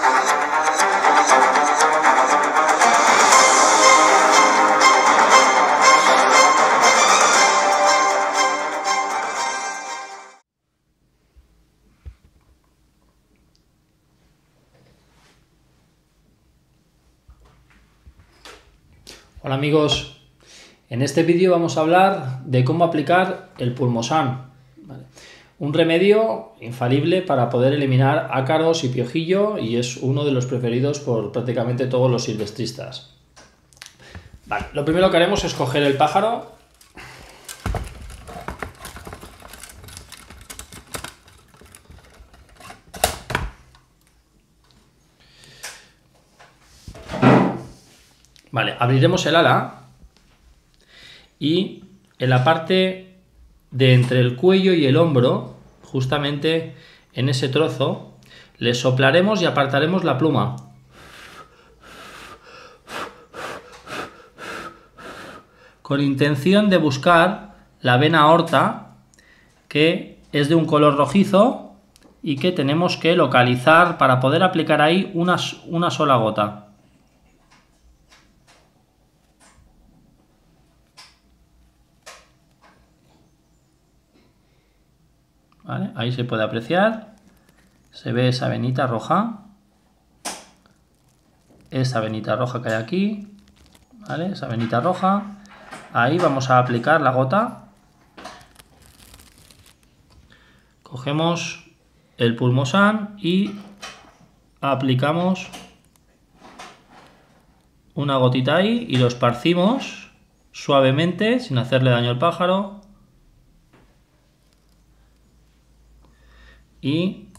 Hola amigos, en este vídeo vamos a hablar de cómo aplicar el Pulmosan, ¿vale? Un remedio infalible para poder eliminar ácaros y piojillo y es uno de los preferidos por prácticamente todos los silvestristas. Vale, lo primero que haremos es coger el pájaro, vale, abriremos el ala y en la parte de entre el cuello y el hombro, justamente en ese trozo, le soplaremos y apartaremos la pluma. Con intención de buscar la vena aorta, que es de un color rojizo y que tenemos que localizar para poder aplicar ahí una sola gota. ¿Vale? Ahí se puede apreciar, se ve esa venita roja, esa venita roja que hay aquí, ¿vale? Esa venita roja, ahí vamos a aplicar la gota, cogemos el Pulmosan y aplicamos una gotita ahí y lo esparcimos suavemente sin hacerle daño al pájaro. Y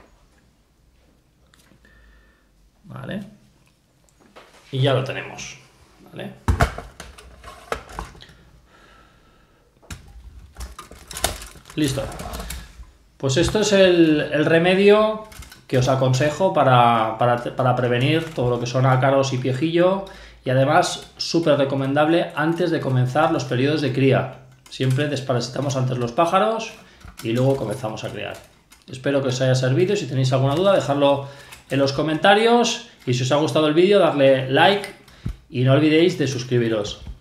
vale, y ya lo tenemos, ¿vale? Listo. Pues esto es el remedio que os aconsejo para prevenir todo lo que son ácaros y piojillo, y además súper recomendable antes de comenzar los periodos de cría. Siempre desparasitamos antes los pájaros y luego comenzamos a criar. Espero que os haya servido. Si tenéis alguna duda, dejadlo en los comentarios. Y si os ha gustado el vídeo, darle like y no olvidéis de suscribiros.